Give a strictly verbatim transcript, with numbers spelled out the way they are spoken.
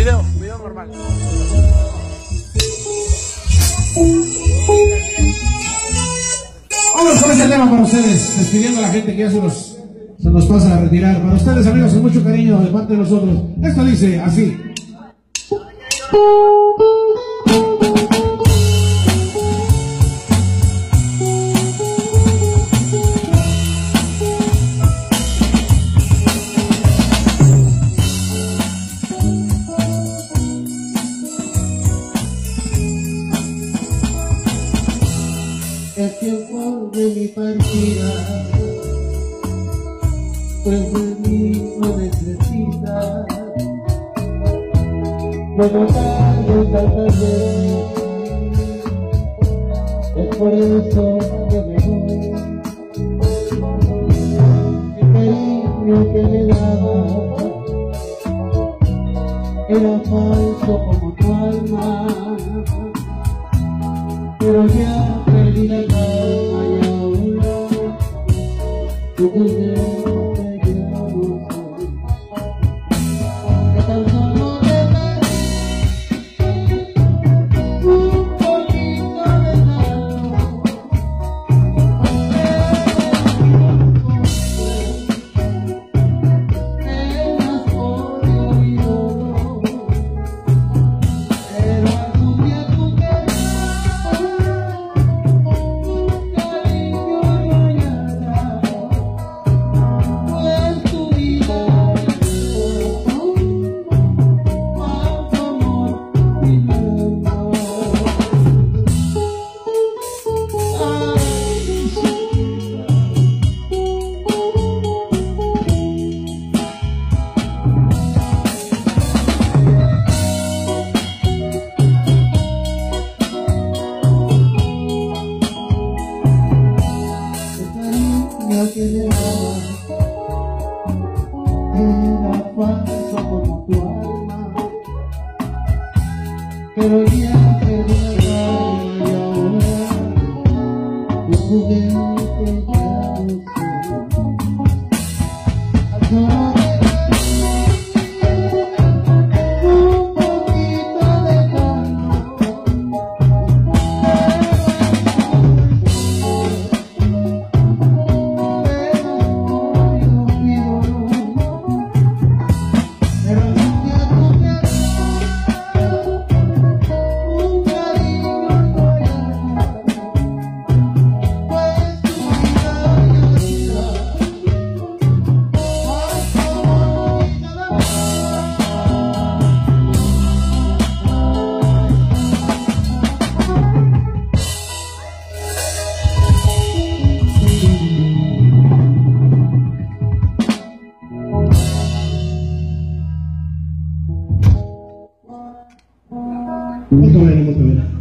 video, video normal. Vamos con ese tema para ustedes, despidiendo a la gente que ya se nos, se nos pasa a retirar. Para ustedes, amigos, con mucho cariño de parte de nosotros. Esto dice así. El tiempo de mi partida, pues de mí no necesita. Me notaron tantas veces, es por eso que me voy. El cariño que le daba era falso como tu alma, pero ya perdí la calma y ahora tu juguete ya no soy. Que tan solo te pedí un poquito de calma, penas por oído, pero algún día tú querrás. Que le daba era falso como tu alma, pero ya perdí la calma y ahora tu juguete ya no soy. Solo te un poquito de calma, Muito bem, muito bem.